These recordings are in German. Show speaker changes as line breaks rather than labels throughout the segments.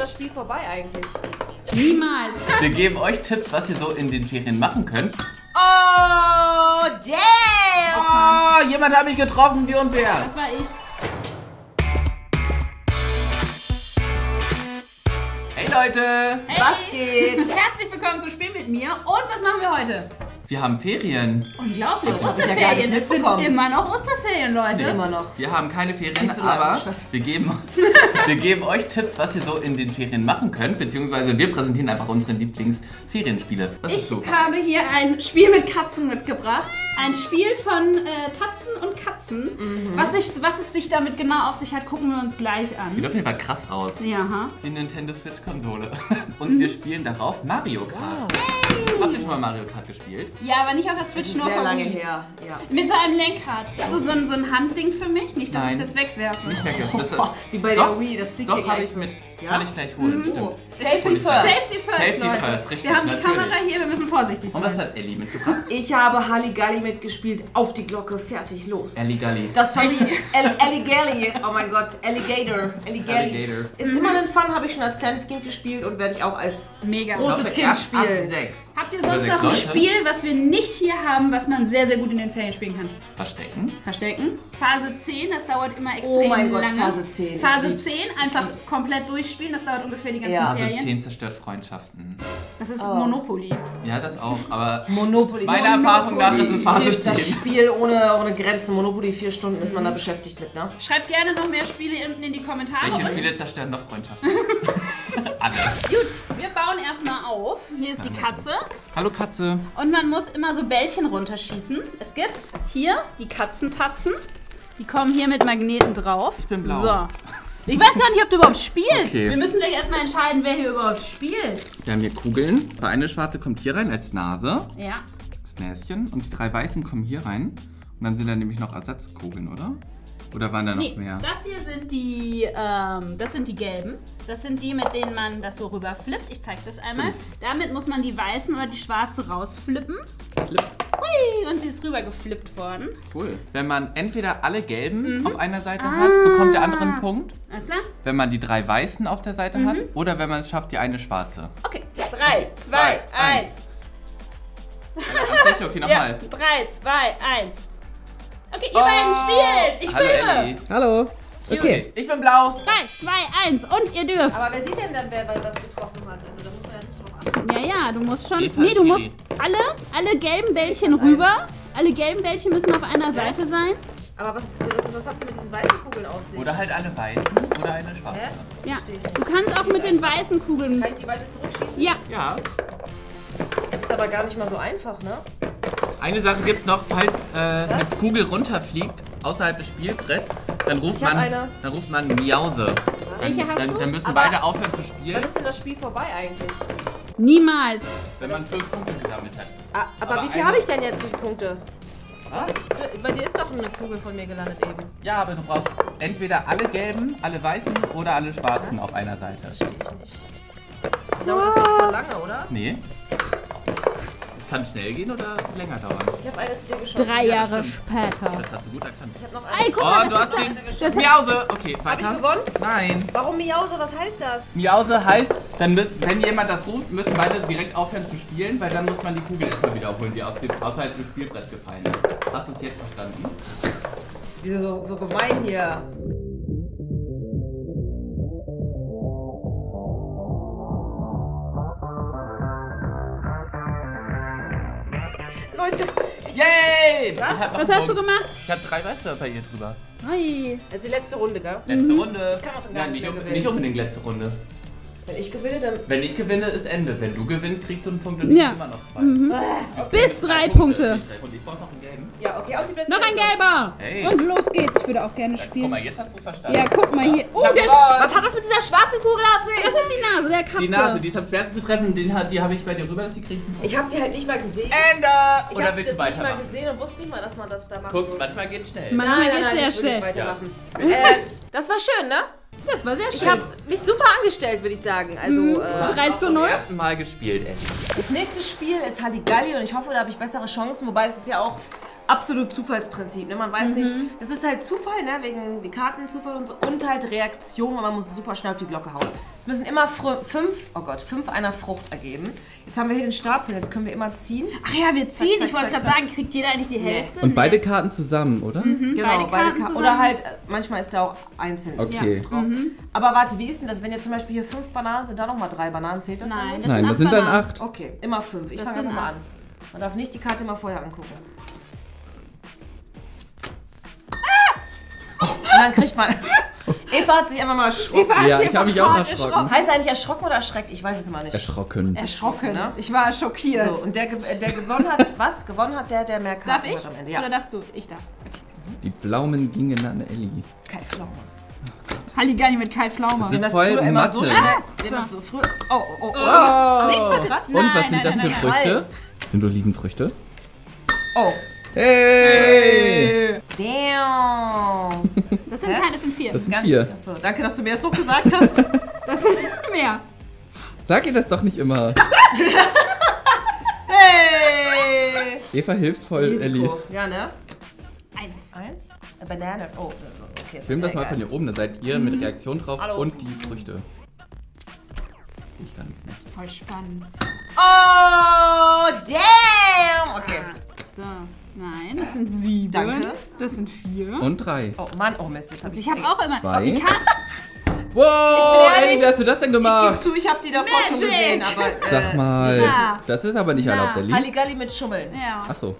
das Spiel vorbei eigentlich?
Niemals.
Wir geben euch Tipps, was ihr so in den Ferien machen könnt.
Oh, damn!
Oh, jemand hat mich getroffen, wie und wer?
Das war ich.
Hey Leute!
Hey.
Was geht?
Herzlich willkommen zum Spiel mit mir. Und was machen wir heute?
Wir haben Ferien.
Unglaublich.
Das hab ich ja gar nicht
Es sind
mitbekommen.
immer noch Osterferien, Leute.
Immer noch.
Wir haben keine Ferien,
Viel zu lang,
aber
Spaß.
wir geben euch Tipps, was ihr so in den Ferien machen könnt, beziehungsweise wir präsentieren einfach unsere Lieblingsferienspiele. Was
Ich
bist du?
habe hier ein Spiel mit Katzen mitgebracht. Ein Spiel von Tatzen und Katzen. Was es sich damit genau auf sich hat, gucken wir uns gleich
Sieht
an.
auf jeden Fall krass aus.
Ja, ha?
Die Nintendo Switch-Konsole. Und wir spielen darauf Mario Kart. Habt ihr schon mal Mario Kart gespielt?
Ja, aber nicht auf der Switch,
Das ist
nur
sehr
auf der
lange
Wii.
her. Ja.
Mit so einem Lenkrad. Hast du so ein Handding für mich? Nicht, dass
Nein.
ich das wegwerfe.
Nicht weg.
Wie bei
Doch,
der Wii, das fliegt
Doch,
hier
habe
gleich
ich mit.
Ja?
Kann ich gleich holen, stimmt.
Safety
Hol ich
first.
gleich.
Safety first,
Safety
Leute.
first, richtig,
wir haben die
natürlich.
Kamera hier, wir müssen vorsichtig
Und
sein.
was hat Ellie mitgebracht?
Ich habe Halligalli mitgespielt. Auf die Glocke, fertig, los.
Ellie Galli.
Das fand ich. Alligalli. Oh mein Gott. Alligator.
Alligator.
Ist immer ein Fun, habe ich schon als kleines Kind gespielt und werde ich auch als
Mega.
Großes
Ich glaube,
Kind
erst ab
spielen.
6.
Habt ihr
Oder
sonst
sechs
noch ein
Leute.
Spiel, was wir nicht hier haben, was man sehr, sehr gut in den Ferien spielen kann?
Verstecken.
Verstecken. Phase 10, das dauert immer extrem
Oh mein Gott,
lange.
Phase 10. Ich
Phase
lieb's.
10,
Ich
einfach
lieb's.
komplett durchspielen, das dauert ungefähr die ganzen
Ja.
Also
Ferien.
10 zerstört Freundschaften.
Das ist
Oh.
Monopoly.
Ja, das auch, aber
Monopoly.
meiner Erfahrung nach ist es Phase
Das
10.
Spiel ohne Grenzen. Monopoly 4 Stunden ist man da beschäftigt mit, ne?
Schreibt gerne noch mehr Spiele unten in die Kommentare.
Welche
Und
Spiele zerstören noch Freundschaften? Alle.
gut, wir bauen erstmal auf. Hier ist die Katze.
Hallo Katze.
Und man muss immer so Bällchen runterschießen. Es gibt hier die Katzentatzen. Die kommen hier mit Magneten drauf. Ich
bin blau.
So. Ich weiß gar nicht, ob du überhaupt spielst.
Okay.
Wir müssen gleich erstmal entscheiden, wer hier überhaupt spielt.
Wir haben hier Kugeln. Eine schwarze kommt hier rein als Nase,
Ja.
das Näschen. Und die 3 weißen kommen hier rein. Und dann sind da nämlich noch Ersatzkugeln, oder? Oder waren da noch
Nee,
mehr?
das hier sind die gelben. Das sind die, mit denen man das so rüber flippt. Ich zeige das einmal.
Stimmt.
Damit muss man die weißen oder die schwarze rausflippen.
Flip.
Hui, und sie ist rüber geflippt worden.
Cool. Wenn man entweder alle gelben auf einer Seite hat, bekommt der andere einen Punkt.
Alles klar?
Wenn man die 3 weißen auf der Seite hat. Oder wenn man es schafft, die eine schwarze.
Okay. 3, 2, 1.
Okay, nochmal.
3, 2, 1. Okay, ihr beiden spielt. Ich
Hallo
filme.
Ellie.
Hallo.
Okay. Ich bin blau.
3, 2, 1 und ihr dürft.
Aber wer sieht denn dann, wer das getroffen hat? Also da muss man ja nicht drauf achten.
Ja, du musst schon.
Eva
Nee, du musst
Schiri.
alle gelben Bällchen rüber. Alle gelben Bällchen müssen auf einer Seite sein.
Aber was hat sie mit diesen weißen Kugeln auf sich?
Oder halt eine weiße oder eine schwarze.
Hä?
Ja.
Verstehe ich nicht.
Du kannst auch mit den weißen Kugeln.
Kann ich die weiße zurückschießen?
Ja.
Ja.
Das ist aber gar nicht mal so einfach, ne?
Eine Sache gibt es noch, falls eine Kugel runterfliegt außerhalb des Spielbretts, dann ruft
Ich hab
man,
eine.
dann ruft man Miause.
Welche hast du?
Dann müssen
Aber-
beide aufhören zu spielen,
Wann ist denn das Spiel vorbei eigentlich?
Niemals.
wenn man 5 Punkte gesammelt hat.
Ah, aber
Aber
wie viel
eine-
habe ich denn jetzt für Punkte?
Was?
Bei dir ist doch eine Kugel von mir gelandet eben.
Ja, aber du brauchst entweder alle gelben, alle weißen oder alle schwarzen
Was?
auf einer Seite.
Verstehe ich nicht. Dauert das doch voll lange, oder?
Nee. Es kann schnell gehen oder länger dauern.
Ich habe eine zu dir geschossen.
3
Ja,
Jahre
stimmt.
später.
Das hast du gut erkannt.
Ich habe noch
Ey,
eine.
guck
Oh,
mal,
du
das
hast
ist
den
das
Miause. Okay,
Habe ich
weiter.
gewonnen?
Nein.
Warum Miause? Was heißt das?
Miause heißt, wenn jemand das ruft, müssen beide direkt aufhören zu spielen, weil dann muss man die Kugel erstmal wiederholen, die außerhalb des Spielbretts gefallen ist. Hast du es jetzt verstanden?
Wieso so gemein hier? Leute,
Yay!
Was?
Ich hab noch
Was
einen
hast du
Punkt.
gemacht?
Ich habe 3 Weiße bei ihr drüber.
Ui.
das ist die letzte Runde, gell?
Letzte Runde.
Ich kann auch dann gar
Nein,
nicht mehr gewinnen.
nicht unbedingt letzte Runde.
Wenn ich gewinne, dann...
Wenn ich gewinne, ist Ende. Wenn du gewinnst, kriegst du einen Punkt und ich
Ja.
immer noch 2.
Bis 3 Punkte.
Und ich brauche noch einen gelben.
Ja, okay, auf die Plätze.
Noch ein gelber.
Hey.
Und los geht's. Ich würde auch gerne
Guck
spielen.
mal, jetzt hast du es verstanden.
Ja, guck mal hier.
Ich hab
Der
gewonnen.
Was hat das mit dieser schwarzen Kugel auf sich?
Das ist die Nase der Katze.
Die Nase, die ist am schwersten zu treffen. Die habe ich bei dir rüber, dass sie kriegt.
Ich habe die halt nicht mal gesehen.
Ende!
Ich
Oder
habe
willst du
das nicht mal
weitermachen?
gesehen und wusste nicht mal, dass man das da macht.
Guck, manchmal geht's schnell.
Manchmal
Nein,
geht's
nein,
sehr
ich will nicht
schnell.
weitermachen. Das war schön, ne?
Das war sehr
Ich
schön.
habe mich super angestellt, würde ich sagen. Also,
Du hast
3
auch
zu
zum
0.
ersten Mal gespielt, Ellie.
das nächste Spiel ist Halligalli und ich hoffe, da habe ich bessere Chancen. Wobei, das ist ja auch absolut Zufallsprinzip. Ne? Man weiß nicht, das ist halt Zufall, ne? Wegen die Karten, Zufall und so. Und halt Reaktion, weil man muss super schnell auf die Glocke hauen. Es müssen immer 5 einer Frucht ergeben. Jetzt haben wir hier den Stapel, jetzt können wir immer ziehen.
Ach ja, wir ziehen.
Zack,
Ich wollte
zack,
gerade sagen, kriegt jeder eigentlich die Hälfte?
Und beide Karten zusammen, oder?
Genau,
beide Karten
Oder
zusammen.
halt, manchmal ist da auch einzeln
Okay.
drauf. Aber warte, wie ist denn das, wenn jetzt zum Beispiel hier 5 Bananen sind, da nochmal 3 Bananen, zählt das dann
Nein,
nicht?
Nein, das sind dann 8.
Okay, immer 5. Ich
Das
fange
sind
einfach mal an.
8.
Man darf nicht die Karte immer vorher angucken. Und dann kriegt man... Eva hat sich einfach mal erschrocken.
Ja, ich habe mich auch erschrocken.
Heißt er eigentlich erschrocken oder erschreckt? Ich weiß es immer nicht.
Erschrocken.
Erschrocken.
Ne?
Ich war schockiert.
So, und der gewonnen hat, was? Gewonnen hat der mehr
Darf
Karten
ich?
hat am Ende. Ja.
Oder darfst du? Ich darf.
Die Pflaumen gingen an Elli.
Kai Pflaume.
Halligalli mit Kai Pflaume.
Das
Wir haben das
voll
früher immer so
Mathe.
schnell... Wir haben das so früher... Oh.
Nichts passiert.
Und was sind
Nein,
das
nein,
für
nein,
Früchte? Sind Olivenfrüchte?
Oh.
Hey!
Damn.
Das sind
Hä?
keine, das sind 4.
Das sind
Ganz
4.
Achso, danke, dass du mir das noch gesagt hast.
Das sind mehr.
Sag ihr das doch nicht immer.
Hey!
Eva hilft voll Elli.
Risiko. Ja, ne?
1.
1. Banane. Oh, okay.
Film das mal von hier oben, dann seid ihr mit Reaktion drauf
Hallo.
und die Früchte. Ich kann nichts mehr.
Voll spannend.
Oh, damn! Okay.
So. Nein, das sind 7.
Danke.
Das sind 4.
Und 3.
Oh Mann, oh Mist, das hab
Ich habe auch immer...
2.
Die Karten...
Wow,
Ich bin
Elli, wie hast du das denn
Ich gebe
gemacht?
zu, ich habe die davor schon
Magic.
gesehen, aber...
Sag mal,
Ja.
das ist aber nicht
Ja.
erlaubt, Elli.
Halligalli mit Schummeln.
Ja.
Achso.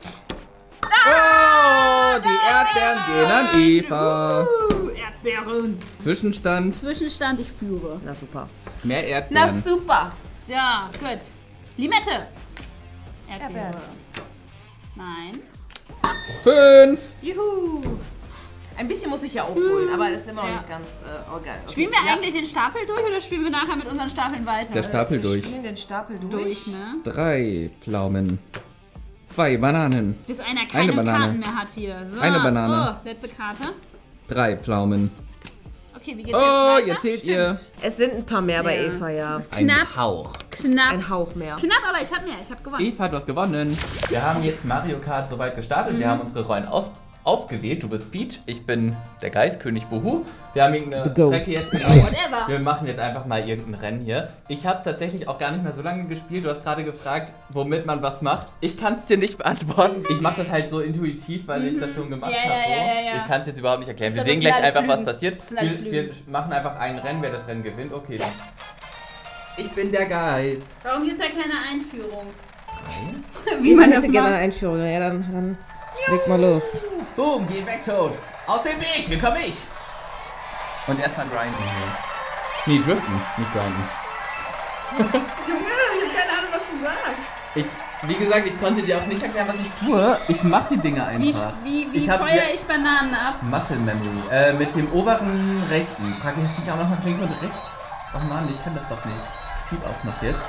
Oh, die Erdbeeren gehen an Eva.
Erdbeeren.
Zwischenstand,
Zwischenstand, ich führe.
Na super.
mehr
Na
Erdbeeren.
super.
Ja, gut. Limette. Erdbeere.
Erdbeeren.
Nein.
5.
Juhu. Ein bisschen muss ich ja aufholen, aber das ist immer noch nicht ganz geil. Okay.
Spielen wir
Ja.
eigentlich den Stapel durch oder spielen wir nachher mit unseren Stapeln weiter?
Der Stapel
Wir
durch.
spielen den Stapel
Durch, ne?
3 Pflaumen. 2 Bananen.
Bis einer
Eine
keine
Banane.
Karten mehr hat hier. So.
Eine Banane.
Oh, letzte Karte.
3 Pflaumen.
Okay, wie geht's
Oh,
jetzt weiter?
jetzt seht ihr.
Es sind ein paar mehr bei
Ja.
Eva, ja.
Ein
Knapp.
Hauch.
Knapp.
Ein Hauch mehr.
Knapp, aber ich habe mehr. Ich habe gewonnen.
Eva, du hast gewonnen. Wir haben jetzt Mario Kart soweit gestartet. Wir haben unsere Rollen ausgewählt. Du bist Peach, ich bin der Geist, König Buhu. Wir haben irgendeine
The Ghost.
Strecke jetzt
Whatever.
Wir machen jetzt einfach mal irgendein Rennen hier. Ich habe es tatsächlich auch gar nicht mehr so lange gespielt. Du hast gerade gefragt, womit man was macht. Ich kann es dir nicht beantworten. Ich mache das halt so intuitiv, weil ich das schon gemacht
Ja,
habe.
ja,
So.
ja, ja.
Ich kann es jetzt überhaupt nicht erklären. Wir
Das
sehen
sind
gleich
alles
einfach, was
Lügen.
passiert.
Das sind alles
Wir
Lügen.
machen einfach ein Rennen, wer das Rennen gewinnt. Okay. Ich bin der Geist.
Warum gibt es ja keine Einführung?
Wie
Wie man das
gerne eine
macht?
Einführung. Ja, dann leg mal los.
Boom, geh weg, Toad. Aus dem Weg, hier komme ich. Und erstmal grinden hier. Nee, driften, nicht grinden.
Junge, ich hab keine Ahnung, was du sagst.
Wie gesagt, ich konnte dir auch nicht erklären, was ich tue. Ich mach die Dinge einfach.
Wie
Ich hab
feuer
hier-
ich Bananen ab?
Muscle Memory. Mit dem oberen rechten. Frag ich nicht auch noch mal links und rechts? Oh Mann, ich kann das doch nicht. Ich schieb auch noch jetzt.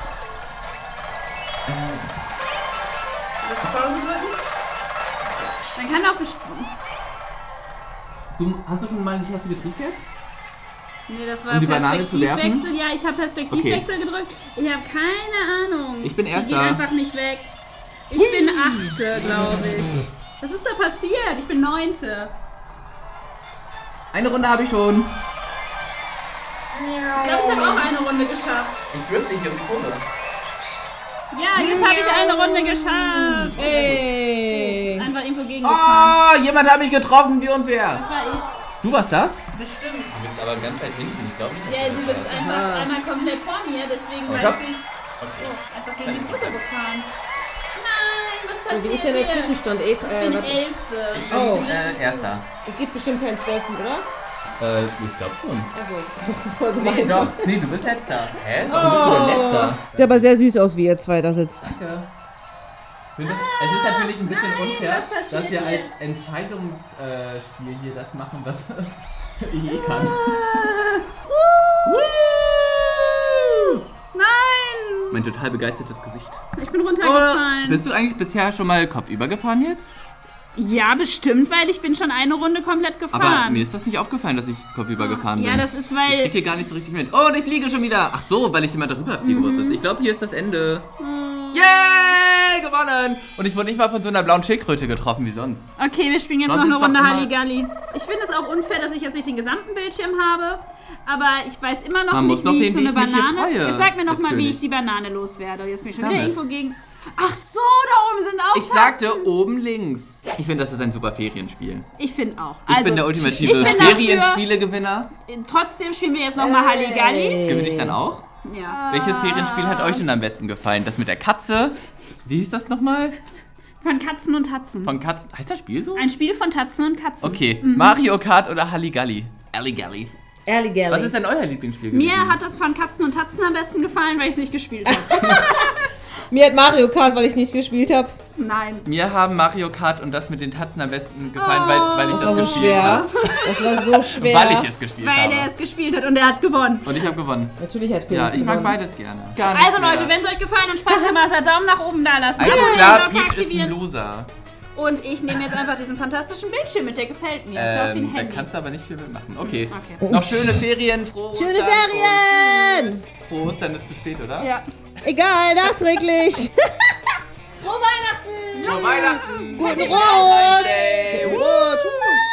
Dann kann auch bestimmt.
Hast du schon mal die Taste gedrückt jetzt?
Nee, das war
Um die Banane zu werfen?
Perspektivwechsel. Ja, ich habe Perspektivwechsel gedrückt. Ich habe keine Ahnung.
Ich bin
Die
Erster.
geht einfach nicht weg. Ich bin 8., glaube ich. Was ist da passiert? Ich bin 9.
Eine Runde habe ich schon.
Ich glaube, ich habe auch eine Runde geschafft.
Ich drifte hier um die Kurve.
Ja, jetzt habe ich eine Runde geschafft.
Ey.
Einfach irgendwo gegengefahren.
Oh, jemand hat mich getroffen, wie unfair.
Das war ich.
Du warst das?
Bestimmt.
Du bist aber ganz weit hinten, ich glaube nicht.
Ja, du bist einfach einmal komplett vor mir, deswegen
Oh,
weiß ich. Oh, einfach gegen die Brücke gefahren. Nein, was passiert
Wie ist denn der
hier?
Zwischenstand,
Ich
Eva?
bin
Warte.
11.
Oh.
Erster.
Es gibt bestimmt keinen 12., oder?
Ich glaube schon.
Also, voll
Nee,
gemein.
doch. Nee, du bist letzter. Hä? Warum bist du denn letzter?
Sieht aber sehr süß aus, wie ihr zwei da sitzt.
Danke. Es ist natürlich ein bisschen unfair,
was passiert
dass wir als
jetzt?
Entscheidungsspiel hier das machen, was ich eh kann.
Nein!
Mein total begeistertes Gesicht.
Ich bin runtergefallen.
Bist du eigentlich bisher schon mal kopfüber gefahren jetzt?
Ja, bestimmt, weil ich bin schon eine Runde komplett
Aber
gefahren.
mir ist das nicht aufgefallen, dass ich kopfüber gefahren bin.
Ja, das ist
Ich
weil...
krieg hier gar nicht so richtig mit. Oh, und ich fliege schon wieder. Ach so, weil ich immer darüber fliegen muss. Ich glaube, hier ist das Ende. Yay, gewonnen! gewonnen. Und ich wurde nicht mal von so einer blauen Schildkröte getroffen wie sonst.
Okay, wir spielen jetzt
Sonst
noch eine
ist doch
Runde
immer-
Halligalli. Ich finde es auch unfair, dass ich jetzt nicht den gesamten Bildschirm habe. Aber ich weiß immer noch
Man muss
nicht,
noch
wie
sehen,
ich so
wie
eine
ich mich hier
Banane...
freue
Jetzt sag mir noch
als
mal, wie
König.
ich die Banane loswerde. Jetzt bin ich schon wieder
Damit.
irgendwo gegen... Ach so, da oben sind auch
Ich sagte oben links. Ich finde, das ist ein super Ferienspiel.
Ich finde auch.
Ich bin der ultimative
ich bin dafür-
Ferienspielegewinner.
Trotzdem spielen wir jetzt nochmal Halligalli.
Gewinne ich dann auch?
Ja.
Welches Ferienspiel hat euch denn am besten gefallen? Das mit der Katze? Wie hieß das nochmal?
Von Katzen und Tatzen.
Von Katzen. Heißt das Spiel so?
Ein Spiel von Tatzen und Katzen.
Okay. Mario Kart oder Halligalli? Halligalli. Was
Halligalli.
ist denn euer Lieblingsspiel gewesen?
Mir hat das von Katzen und Tatzen am besten gefallen, weil ich es nicht gespielt habe.
Mir hat Mario Kart, weil ich nicht gespielt habe.
Nein.
Mir haben Mario Kart und das mit den Tatzen am besten gefallen, weil ich
Das
das,
war so
gespielt
schwer.
habe.
Das war so schwer.
Weil ich es gespielt
Weil
habe.
er es gespielt hat und er hat gewonnen.
Und ich habe gewonnen.
Natürlich hat Felix
Ja, ich mag
gewonnen.
beides gerne. Gar nicht
Also Leute,
mehr.
wenn es euch gefallen und Spaß gemacht hat, Daumen nach oben da lassen.
Also
Abonnieren,
klar,
Glocke
Peach ist ein
aktivieren.
Loser.
Und ich nehme jetzt einfach diesen fantastischen Bildschirm mit, der gefällt mir. Das ist aus wie ein
Da
Handy.
kannst du aber nicht viel mitmachen. Okay.
Okay.
Noch schöne Ferien, frohe
Schöne
Ostern
Ferien!
und Frohe Ostern ist zu spät, oder?
Ja.
Egal, nachträglich. Frohe Weihnachten!
Frohe Weihnachten!
Guten
Happy
Rutsch!
Valentine's Day!
Guten Rutsch!